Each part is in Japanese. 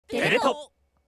テレ東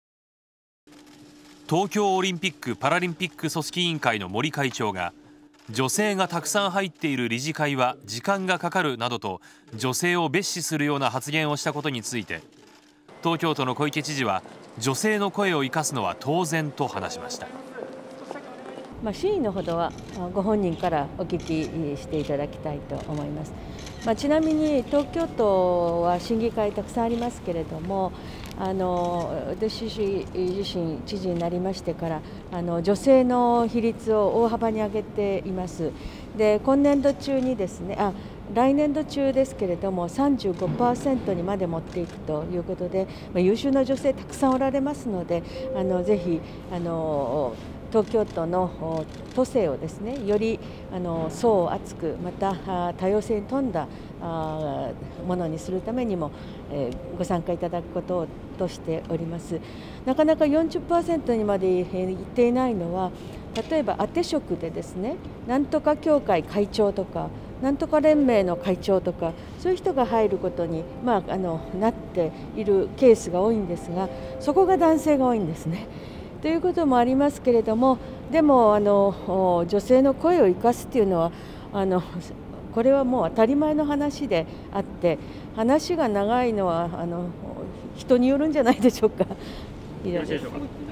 京オリンピック・パラリンピック組織委員会の森会長が、女性がたくさん入っている理事会は時間がかかるなどと女性を蔑視するような発言をしたことについて、東京都の小池知事は女性の声を生かすのは当然と話しました。 真意のほどはご本人からお聞きしていただきたいと思います。ちなみに東京都は審議会たくさんありますけれども、私自身知事になりましてから女性の比率を大幅に上げています。で、今年度中にですね、来年度中ですけれども 35% にまで持っていくということで、優秀な女性たくさんおられますので、ぜひ東京都の都政をですね、より層を厚く、また多様性に富んだものにするためにも、ご参加いただくこととしております。なかなか 40% にまでいっていないのは、例えば当て職でですね、なんとか協会会長とかなんとか連盟の会長とか、そういう人が入ることに、なっているケースが多いんですが、そこが男性が多いんですね。ということもありますけれども、でも女性の声を生かすというのはこれはもう当たり前の話であって、話が長いのは人によるんじゃないでしょうか。以上です。